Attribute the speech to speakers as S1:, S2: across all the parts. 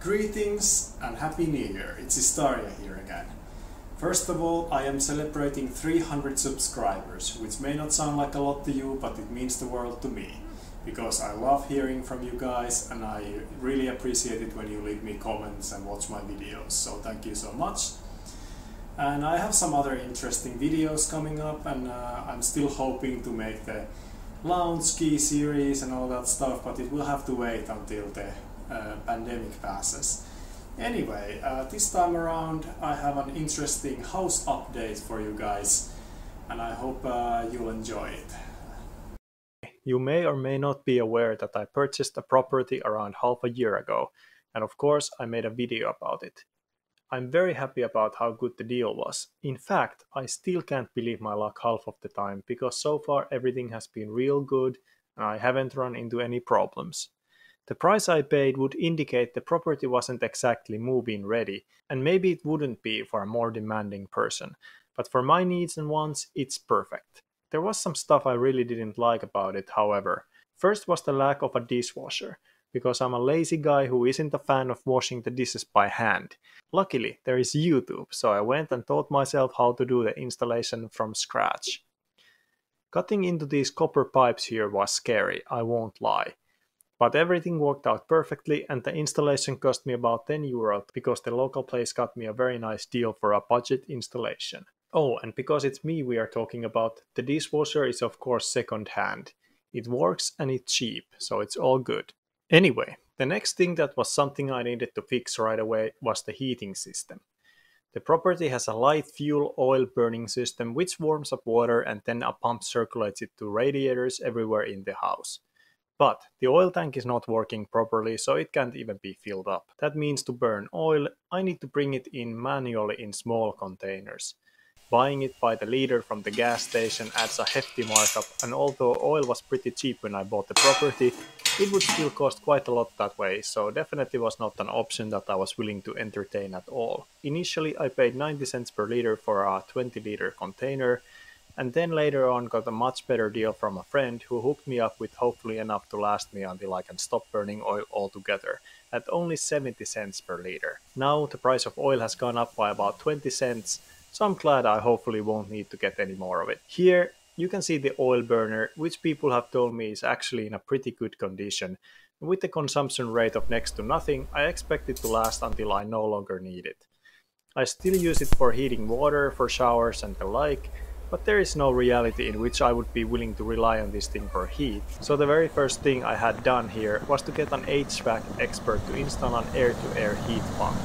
S1: Greetings and Happy New Year, it's Istaria here again. First of all, I am celebrating 300 subscribers, which may not sound like a lot to you, but it means the world to me. Because I love hearing from you guys and I really appreciate it when you leave me comments and watch my videos, so thank you so much. And I have some other interesting videos coming up, and I'm still hoping to make the lounge ski series and all that stuff, but it will have to wait until the pandemic passes. Anyway, this time around I have an interesting house update for you guys, and I hope you'll enjoy it.
S2: You may or may not be aware that I purchased a property around half a year ago, and of course I made a video about it. I'm very happy about how good the deal was. In fact, I still can't believe my luck half of the time, because so far everything has been real good and I haven't run into any problems. The price I paid would indicate the property wasn't exactly move-in ready, and maybe it wouldn't be for a more demanding person, but for my needs and wants, it's perfect. There was some stuff I really didn't like about it, however. First was the lack of a dishwasher, because I'm a lazy guy who isn't a fan of washing the dishes by hand. Luckily, there is YouTube, so I went and taught myself how to do the installation from scratch. Cutting into these copper pipes here was scary, I won't lie. But everything worked out perfectly, and the installation cost me about €10 because the local place got me a very nice deal for a budget installation. Oh, and because it's me we are talking about, the dishwasher is of course second hand. It works and it's cheap, so it's all good. Anyway, the next thing that was something I needed to fix right away was the heating system. The property has a light fuel oil burning system which warms up water and then a pump circulates it to radiators everywhere in the house. But the oil tank is not working properly, so it can't even be filled up. That means to burn oil, I need to bring it in manually in small containers. Buying it by the liter from the gas station adds a hefty markup, and although oil was pretty cheap when I bought the property, it would still cost quite a lot that way, so definitely was not an option that I was willing to entertain at all. Initially I paid 90 cents per liter for a 20-liter container, and then later on got a much better deal from a friend who hooked me up with hopefully enough to last me until I can stop burning oil altogether, at only 70 cents per liter. Now the price of oil has gone up by about 20 cents, so I'm glad I hopefully won't need to get any more of it. Here you can see the oil burner, which people have told me is actually in a pretty good condition. With the consumption rate of next to nothing, I expect it to last until I no longer need it. I still use it for heating water, for showers and the like, but there is no reality in which I would be willing to rely on this thing for heat. So the very first thing I had done here was to get an HVAC expert to install an air-to-air heat pump.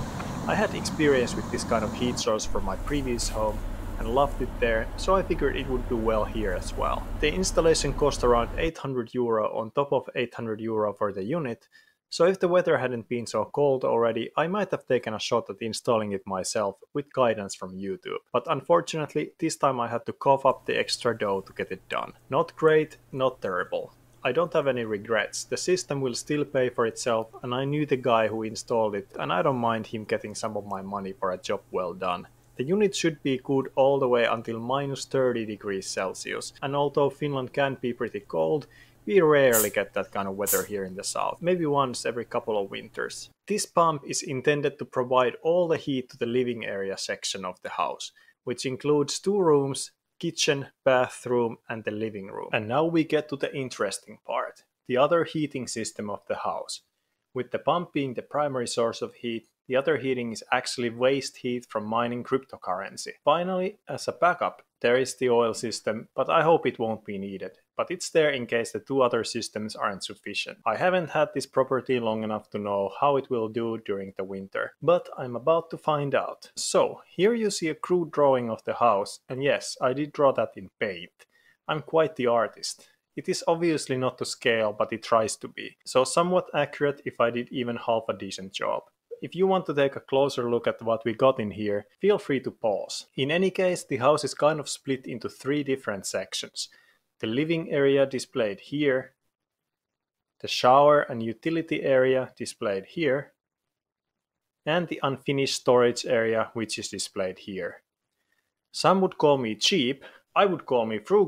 S2: I had experience with this kind of heat source from my previous home and loved it there, so I figured it would do well here as well. The installation cost around €800 on top of €800 for the unit, so if the weather hadn't been so cold already, I might have taken a shot at installing it myself with guidance from YouTube. But unfortunately, this time I had to cough up the extra dough to get it done. Not great, not terrible. I don't have any regrets. The system will still pay for itself, and I knew the guy who installed it, and I don't mind him getting some of my money for a job well done. The unit should be good all the way until minus 30 degrees Celsius, and although Finland can be pretty cold, we rarely get that kind of weather here in the south, maybe once every couple of winters. This pump is intended to provide all the heat to the living area section of the house, which includes 2 rooms, kitchen, bathroom and the living room. And now we get to the interesting part, the other heating system of the house. With the pump being the primary source of heat, the other heating is actually waste heat from mining cryptocurrency. Finally, as a backup, there is the oil system, but I hope it won't be needed. But it's there in case the 2 other systems aren't sufficient. I haven't had this property long enough to know how it will do during the winter, but I'm about to find out. So, here you see a crude drawing of the house, and yes, I did draw that in paint. I'm quite the artist. It is obviously not to scale, but it tries to be. So somewhat accurate if I did even half a decent job. If you want to take a closer look at what we got in here, feel free to pause. In any case, the house is kind of split into 3 different sections. The living area displayed here, the shower and utility area displayed here, and the unfinished storage area which is displayed here. Some would call me cheap, I would call me frugal,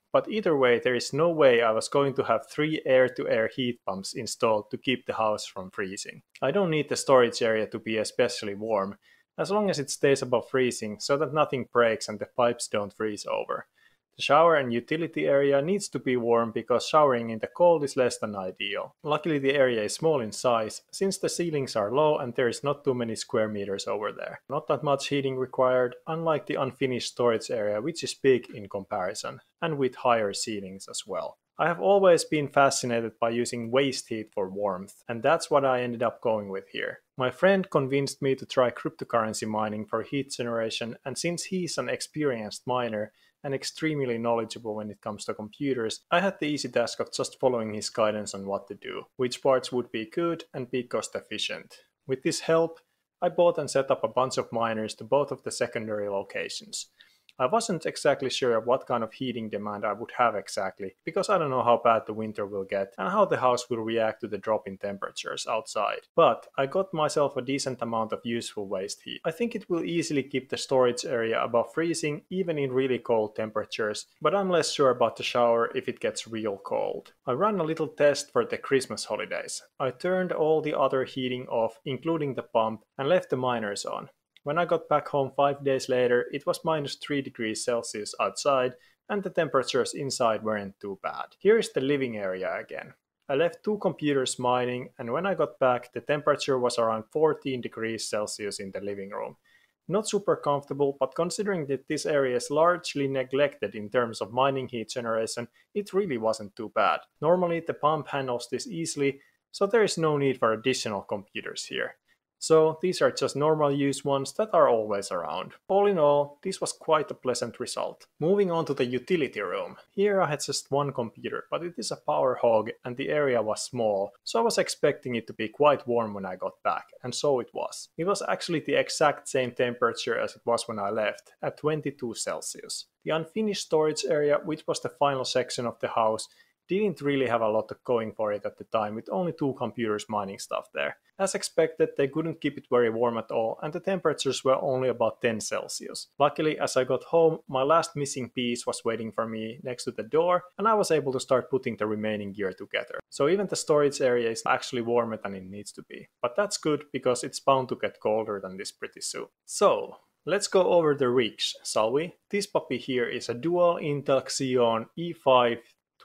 S2: But either way, there is no way I was going to have 3 air-to-air heat pumps installed to keep the house from freezing. I don't need the storage area to be especially warm, as long as it stays above freezing so that nothing breaks and the pipes don't freeze over. The shower and utility area needs to be warm because showering in the cold is less than ideal. Luckily the area is small in size, since the ceilings are low and there is not too many square meters over there. Not that much heating required, unlike the unfinished storage area, which is big in comparison, and with higher ceilings as well. I have always been fascinated by using waste heat for warmth, and that's what I ended up going with here. My friend convinced me to try cryptocurrency mining for heat generation, and since he's an experienced miner, and extremely knowledgeable when it comes to computers, I had the easy task of just following his guidance on what to do, which parts would be good and be cost efficient. With this help, I bought and set up a bunch of miners to both of the secondary locations. I wasn't exactly sure what kind of heating demand I would have exactly, because I don't know how bad the winter will get and how the house will react to the drop in temperatures outside. But I got myself a decent amount of useful waste heat. I think it will easily keep the storage area above freezing even in really cold temperatures, but I'm less sure about the shower if it gets real cold. I ran a little test for the Christmas holidays. I turned all the other heating off, including the pump, and left the miners on. When I got back home 5 days later, it was minus 3 degrees Celsius outside, and the temperatures inside weren't too bad. Here is the living area again. I left 2 computers mining, and when I got back, the temperature was around 14 degrees Celsius in the living room. Not super comfortable, but considering that this area is largely neglected in terms of mining heat generation, it really wasn't too bad. Normally the pump handles this easily, so there is no need for additional computers here. So these are just normal use ones that are always around. All in all, this was quite a pleasant result. Moving on to the utility room. Here I had just 1 computer, but it is a power hog and the area was small, so I was expecting it to be quite warm when I got back, and so it was. It was actually the exact same temperature as it was when I left, at 22 Celsius. The unfinished storage area, which was the final section of the house, didn't really have a lot going for it at the time, with only 2 computers mining stuff there. As expected, they couldn't keep it very warm at all, and the temperatures were only about 10 Celsius. Luckily, as I got home, my last missing piece was waiting for me next to the door, and I was able to start putting the remaining gear together. So even the storage area is actually warmer than it needs to be. But that's good, because it's bound to get colder than this pretty soon. So, let's go over the rigs, shall we? This puppy here is a dual Intel Xeon E5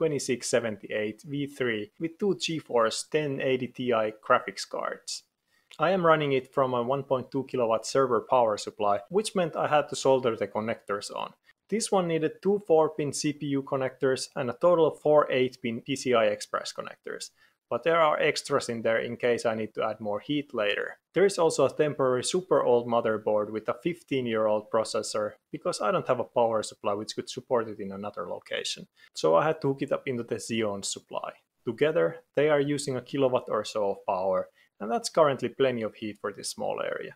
S2: 2678 V3 with 2 GeForce 1080 Ti graphics cards. I am running it from a 1.2 kW server power supply, which meant I had to solder the connectors on. This one needed 2 4-pin CPU connectors and a total of 4 8-pin PCI Express connectors. But there are extras in there in case I need to add more heat later. There is also a temporary super old motherboard with a 15-year-old processor, because I don't have a power supply which could support it in another location. So I had to hook it up into the Xeon supply. Together, they are using a kilowatt or so of power, and that's currently plenty of heat for this small area.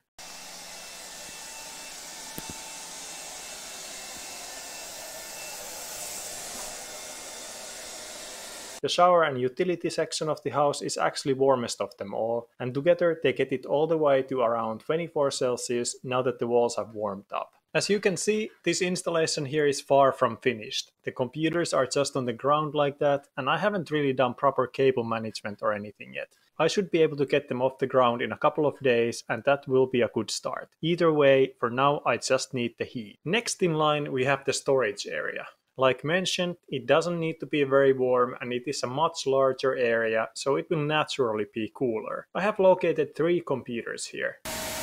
S2: The shower and utility section of the house is actually warmest of them all, and together they get it all the way to around 24 Celsius now that the walls have warmed up. As you can see, this installation here is far from finished. The computers are just on the ground like that, and I haven't really done proper cable management or anything yet. I should be able to get them off the ground in a couple of days, and that will be a good start. Either way, for now I just need the heat. Next in line we have the storage area. Like mentioned, it doesn't need to be very warm and it is a much larger area, so it will naturally be cooler. I have located 3 computers here.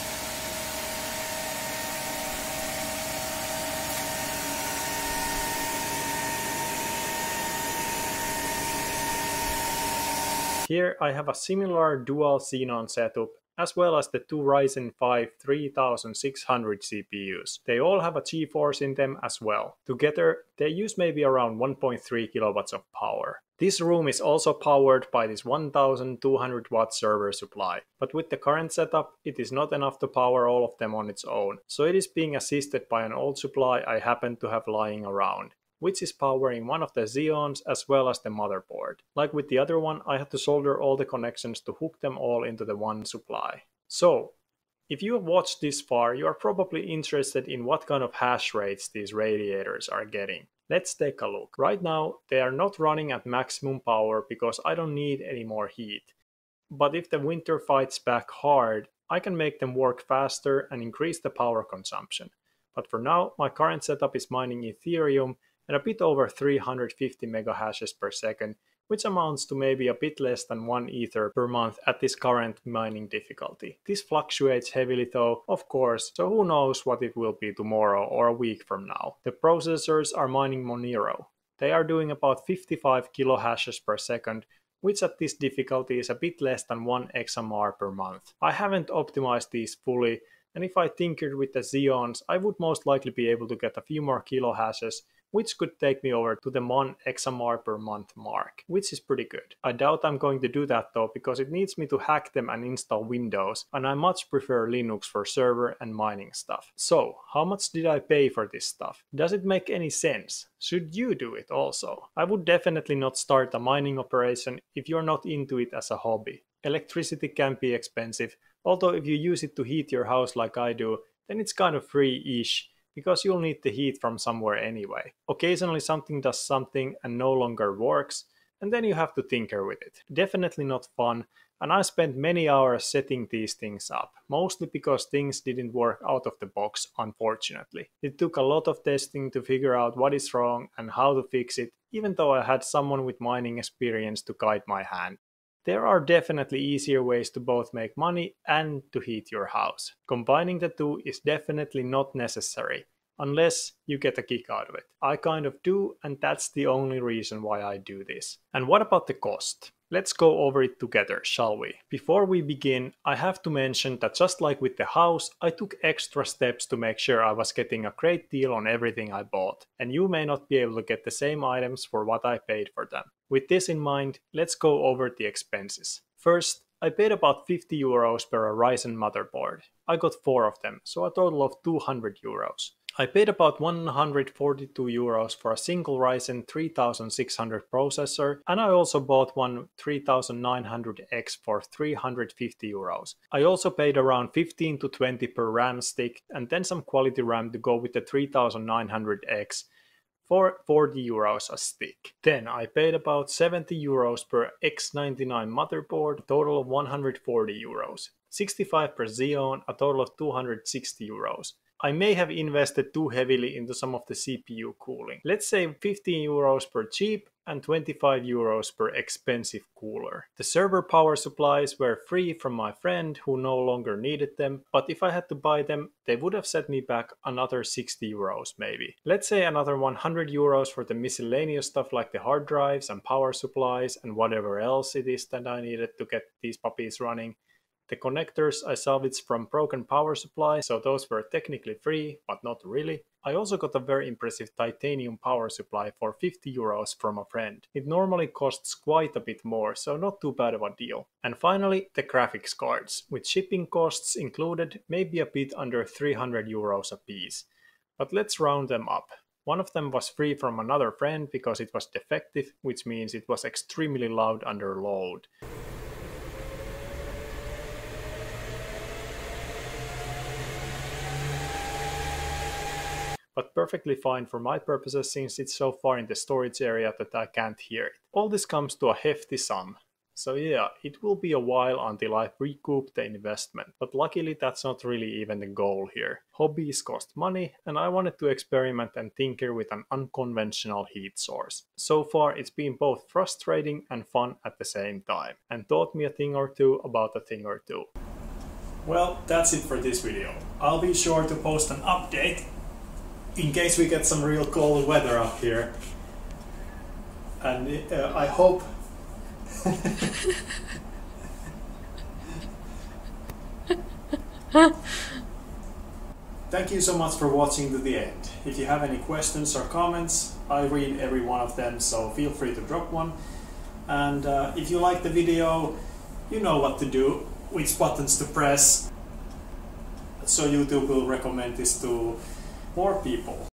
S2: Here I have a similar dual Xeon setup, as well as the 2 Ryzen 5 3600 CPUs. They all have a GeForce in them as well. Together, they use maybe around 1.3 kilowatts of power. This room is also powered by this 1200 watt server supply, but with the current setup, it is not enough to power all of them on its own, so it is being assisted by an old supply I happen to have lying around, which is powering one of the Xeons as well as the motherboard. Like with the other one, I had to solder all the connections to hook them all into the one supply. So, if you have watched this far, you are probably interested in what kind of hash rates these radiators are getting. Let's take a look. Right now, they are not running at maximum power because I don't need any more heat. But if the winter fights back hard, I can make them work faster and increase the power consumption. But for now, my current setup is mining Ethereum at a bit over 350 megahashes per second, which amounts to maybe a bit less than 1 ether per month at this current mining difficulty. This fluctuates heavily though, of course, so who knows what it will be tomorrow or a week from now. The processors are mining Monero. They are doing about 55 kilohashes per second, which at this difficulty is a bit less than 1 XMR per month. I haven't optimized these fully, and if I tinkered with the Xeons, I would most likely be able to get a few more kilohashes, which could take me over to the 1 XMR per month mark, which is pretty good. I doubt I'm going to do that though, because it needs me to hack them and install Windows, and I much prefer Linux for server and mining stuff. So, how much did I pay for this stuff? Does it make any sense? Should you do it also? I would definitely not start a mining operation if you're not into it as a hobby. Electricity can be expensive, although if you use it to heat your house like I do, then it's kind of free-ish, because you'll need the heat from somewhere anyway. Occasionally something does something and no longer works, and then you have to tinker with it. Definitely not fun, and I spent many hours setting these things up, mostly because things didn't work out of the box, unfortunately. It took a lot of testing to figure out what is wrong and how to fix it, even though I had someone with mining experience to guide my hand. There are definitely easier ways to both make money and to heat your house. Combining the two is definitely not necessary, unless you get a kick out of it. I kind of do, and that's the only reason why I do this. And what about the cost? Let's go over it together, shall we? Before we begin, I have to mention that just like with the house, I took extra steps to make sure I was getting a great deal on everything I bought, and you may not be able to get the same items for what I paid for them. With this in mind, let's go over the expenses. First, I paid about 50 euros per Ryzen motherboard. I got 4 of them, so a total of 200 euros. I paid about 142 euros for a single Ryzen 3600 processor, and I also bought one 3900X for 350 euros. I also paid around 15 to 20 per RAM stick, and then some quality RAM to go with the 3900X for 40 euros a stick. Then I paid about 70 euros per X99 motherboard, a total of 140 euros. 65 per Xeon, a total of 260 euros. I may have invested too heavily into some of the CPU cooling. Let's say 15 euros per cheap and 25 euros per expensive cooler. The server power supplies were free from my friend who no longer needed them, but if I had to buy them, they would have set me back another 60 euros maybe. Let's say another 100 euros for the miscellaneous stuff like the hard drives and power supplies and whatever else it is that I needed to get these puppies running. The connectors I salvaged from broken power supply, so those were technically free, but not really. I also got a very impressive titanium power supply for 50 euros from a friend. It normally costs quite a bit more, so not too bad of a deal. And finally, the graphics cards, with shipping costs included, maybe a bit under 300 euros a piece. But let's round them up. One of them was free from another friend because it was defective, which means it was extremely loud under load. But perfectly fine for my purposes since it's so far in the storage area that I can't hear it. All this comes to a hefty sum. So yeah, it will be a while until I recoup the investment, but luckily that's not really even the goal here. Hobbies cost money, and I wanted to experiment and tinker with an unconventional heat source. So far it's been both frustrating and fun at the same time, and taught me a thing or two about a thing or two.
S1: Well, that's it for this video. I'll be sure to post an update in case we get some real cold weather up here, and I hope Thank you so much for watching to the end. If you have any questions or comments, I read every one of them, so feel free to drop one. And if you like the video, you know what to do, which buttons to press, so YouTube will recommend this to more people.